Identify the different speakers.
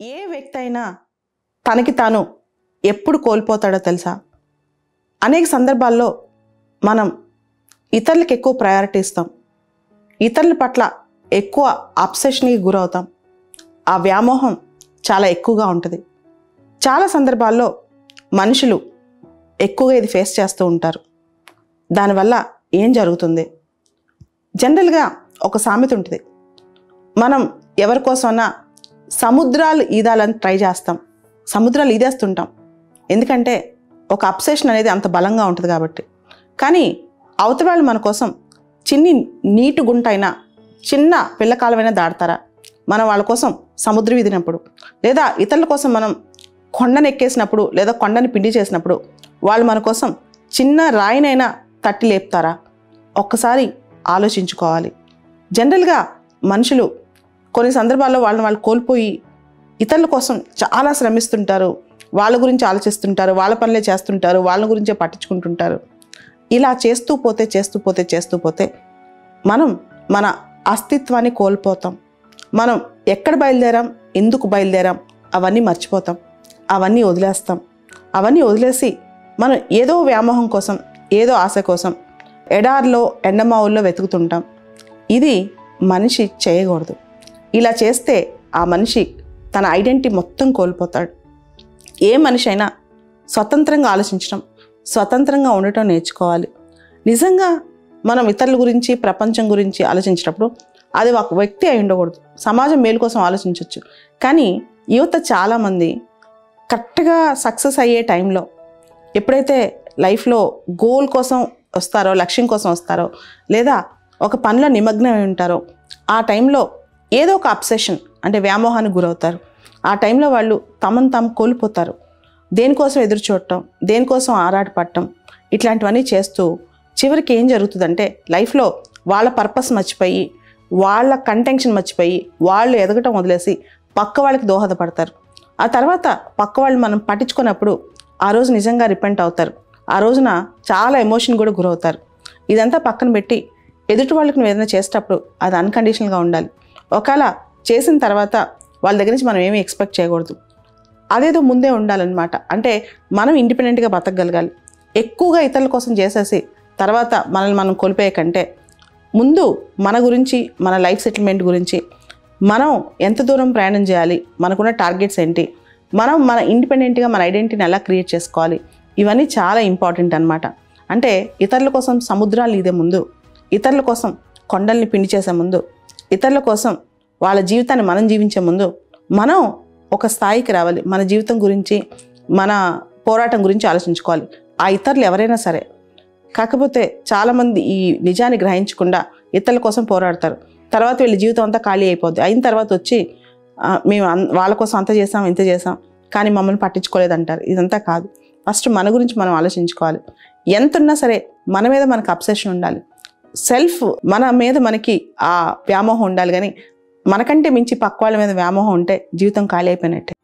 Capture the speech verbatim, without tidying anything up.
Speaker 1: ఏ వ్యక్తి అయినా తనకి తాను ఎప్పుడు కోల్పోతాడో తెలుసా? అనేక సందర్భాల్లో మనం ఇతరులకు ఎక్కువ ప్రయారిటీ ఇస్తాం, ఇతరుల పట్ల ఎక్కువ అబ్సెషన్కి గురవుతాం. ఆ వ్యామోహం చాలా ఎక్కువగా ఉంటుంది. చాలా సందర్భాల్లో మనుషులు ఎక్కువగా ఇది ఫేస్ చేస్తూ ఉంటారు. దానివల్ల ఏం జరుగుతుంది? జనరల్గా ఒక సామెత ఉంటుంది, మనం ఎవరి కోసమన్నా సముద్రాలు ఈదాలని ట్రై చేస్తాం, సముద్రాలు ఈదేస్తుంటాం. ఎందుకంటే ఒక అబ్సెషన్ అనేది అంత బలంగా ఉంటుంది కాబట్టి. కానీ అవతల వాళ్ళు మన కోసం చిన్ని నీటి గుంట అయినా చిన్న పిల్లకాలమైనా దాడతారా? మనం వాళ్ళ కోసం సముద్రం ఈదినప్పుడు, లేదా ఇతరుల కోసం మనం కొండను ఎక్కేసినప్పుడు, లేదా కొండని పిండి చేసినప్పుడు వాళ్ళు మన కోసం చిన్న రాయినైనా తట్టి లేపుతారా? ఒక్కసారి ఆలోచించుకోవాలి. జనరల్గా మనుషులు కొన్ని సందర్భాల్లో వాళ్ళని వాళ్ళు కోల్పోయి ఇతరుల కోసం చాలా శ్రమిస్తుంటారు, వాళ్ళ గురించి ఆలోచిస్తుంటారు, వాళ్ళ పనులే చేస్తుంటారు, వాళ్ళ గురించే పట్టించుకుంటుంటారు. ఇలా చేస్తూ పోతే చేస్తూ పోతే చేస్తూ పోతే మనం మన అస్తిత్వాన్ని కోల్పోతాం. మనం ఎక్కడ బయలుదేరాం, ఎందుకు బయలుదేరాం అవన్నీ మర్చిపోతాం, అవన్నీ వదిలేస్తాం. అవన్నీ వదిలేసి మనం ఏదో వ్యామోహం కోసం, ఏదో ఆశ కోసం ఎడారిలో ఎండమావుల్లో వెతుకుతుంటాం. ఇది మనిషి చేయకూడదు. ఇలా చేస్తే ఆ మనిషి తన ఐడెంటిటీ మొత్తం కోల్పోతాడు. ఏ మనిషి అయినా స్వతంత్రంగా ఆలోచించడం, స్వతంత్రంగా ఉండటం నేర్చుకోవాలి. నిజంగా మనం ఇతరుల గురించి, ప్రపంచం గురించి ఆలోచించినప్పుడు అది ఒక వ్యక్తి అయి ఉండకూడదు, సమాజం మేలు కోసం ఆలోచించవచ్చు. కానీ యువత చాలామంది కరెక్ట్గా సక్సెస్ అయ్యే టైంలో, ఎప్పుడైతే లైఫ్లో గోల్ కోసం వస్తారో, లక్ష్యం కోసం వస్తారో, లేదా ఒక పనిలో నిమగ్నమై ఉంటారో, ఆ టైంలో ఏదో ఒక అబ్సెషన్ అంటే వ్యామోహానికి గురవుతారు. ఆ టైంలో వాళ్ళు తమను తాము కోల్పోతారు. దేనికోసం ఎదురు చూడటం, దేనికోసం ఆరాటపడటం, ఇట్లాంటివన్నీ చేస్తూ చివరికి ఏం జరుగుతుందంటే లైఫ్లో వాళ్ళ పర్పస్ మర్చిపోయి, వాళ్ళ కంటెన్షన్ మర్చిపోయి, వాళ్ళు ఎదగటం వదిలేసి పక్క వాళ్ళకి దోహదపడతారు. ఆ తర్వాత పక్క వాళ్ళు మనం పట్టించుకున్నప్పుడు ఆ రోజు నిజంగా రిపెంట్ అవుతారు. ఆ రోజున చాలా ఎమోషన్ కూడా గురవుతారు. ఇదంతా పక్కన పెట్టి ఎదుటి వాళ్ళకి నువ్వు ఏదైనా చేసేటప్పుడు అది అన్కండిషనల్గా ఉండాలి. ఒకవేళ చేసిన తర్వాత వాళ్ళ దగ్గర నుంచి మనం ఏమీ ఎక్స్పెక్ట్ చేయకూడదు. అదేదో ముందే ఉండాలన్నమాట. అంటే మనం ఇండిపెండెంట్గా బతకగలగాలి. ఎక్కువగా ఇతరుల కోసం చేసేసి తర్వాత మనల్ని మనం కోల్పోయే కంటే ముందు మన గురించి, మన లైఫ్ సెటిల్మెంట్ గురించి, మనం ఎంత దూరం ప్రయాణం చేయాలి, మనకున్న టార్గెట్స్ ఏంటి, మనం మన ఇండిపెండెంట్గా మన ఐడెంటిటీని ఎలా క్రియేట్ చేసుకోవాలి, ఇవన్నీ చాలా ఇంపార్టెంట్ అనమాట. అంటే ఇతరుల కోసం సముద్రాలు ఈదే ముందు, ఇతరుల కోసం కొండల్ని పిండి చేసే ముందు, ఇతరుల కోసం వాళ్ళ జీవితాన్ని మనం జీవించే ముందు మనం ఒక స్థాయికి రావాలి. మన జీవితం గురించి, మన పోరాటం గురించి ఆలోచించుకోవాలి. ఆ ఇతరులు ఎవరైనా సరే. కాకపోతే చాలామంది ఈ నిజాన్ని గ్రహించకుండా ఇతరుల కోసం పోరాడతారు. తర్వాత వీళ్ళ జీవితం అంతా ఖాళీ అయిపోద్ది. అయిన తర్వాత వచ్చి మేము వాళ్ళ కోసం అంత చేసాం, ఇంత చేసాం, కానీ మమ్మల్ని పట్టించుకోలేదంటారు. ఇదంతా కాదు. ఫస్ట్ మన గురించి మనం ఆలోచించుకోవాలి. ఎంత ఉన్నా సరే మన మీద మనకు అబ్సెషన్ ఉండాలి. సెల్ఫ్ మన మీద మనకి ఆ వ్యామోహం ఉండాలి. కానీ మనకంటే మించి పక్క వాళ్ళ మీద వ్యామోహం ఉంటే జీవితం ఖాళీ అయిపోయినట్టే.